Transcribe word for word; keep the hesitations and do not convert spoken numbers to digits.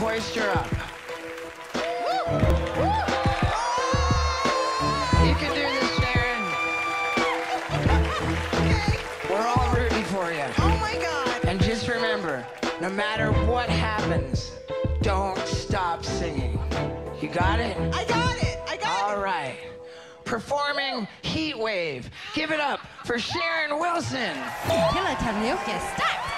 hoist her up. You can do this, Sharon. Okay. We're all rooting for you. Oh my God. And just remember, no matter what happens, don't stop singing. You got it? I got it. I got All it. right. Performing Heat Wave. Give it up for Sharon Wilson. Killer Karaoke, start!